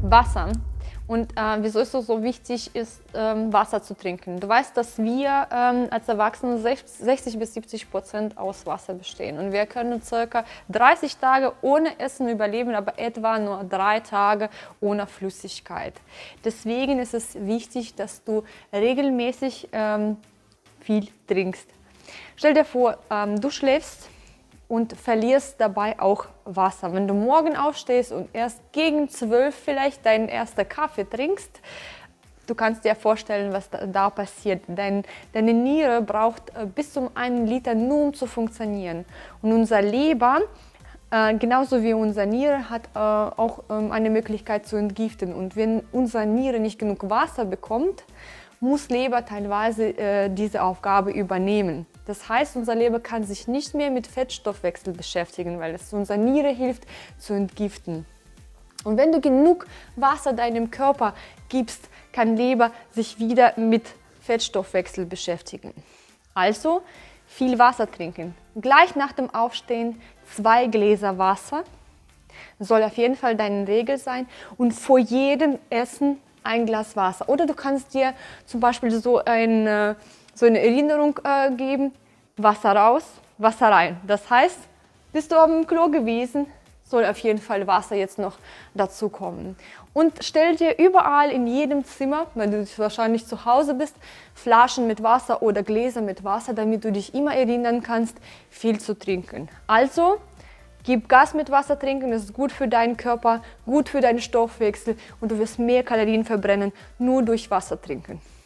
Wasser. Und wieso ist es so wichtig ist, Wasser zu trinken? Du weißt, dass wir als Erwachsene 60 bis 70% aus Wasser bestehen. Und wir können ca. 30 Tage ohne Essen überleben, aber etwa nur 3 Tage ohne Flüssigkeit. Deswegen ist es wichtig, dass du regelmäßig viel trinkst. Stell dir vor, du schläfst und verlierst dabei auch Wasser. Wenn du morgen aufstehst und erst gegen 12 vielleicht deinen ersten Kaffee trinkst, du kannst dir vorstellen, was da passiert. Deine Niere braucht bis zu 1 Liter nur, um zu funktionieren. Und unser Leber, genauso wie unsere Niere, hat auch eine Möglichkeit zu entgiften. Und wenn unsere Niere nicht genug Wasser bekommt, muss Leber teilweise diese Aufgabe übernehmen. Das heißt, unser Leber kann sich nicht mehr mit Fettstoffwechsel beschäftigen, weil es unserer Niere hilft zu entgiften. Und wenn du genug Wasser deinem Körper gibst, kann Leber sich wieder mit Fettstoffwechsel beschäftigen. Also viel Wasser trinken. Gleich nach dem Aufstehen 2 Gläser Wasser. Das soll auf jeden Fall deine Regel sein. Und vor jedem Essen 1 Glas Wasser. Oder du kannst dir zum Beispiel so eine Erinnerung geben, Wasser raus, Wasser rein. Das heißt, bist du auf dem Klo gewesen, soll auf jeden Fall Wasser jetzt noch dazu kommen. Und stell dir überall in jedem Zimmer, wenn du wahrscheinlich zu Hause bist, Flaschen mit Wasser oder Gläser mit Wasser, damit du dich immer erinnern kannst, viel zu trinken. Also, gib Gas mit Wasser trinken, das ist gut für deinen Körper, gut für deinen Stoffwechsel und du wirst mehr Kalorien verbrennen, nur durch Wasser trinken.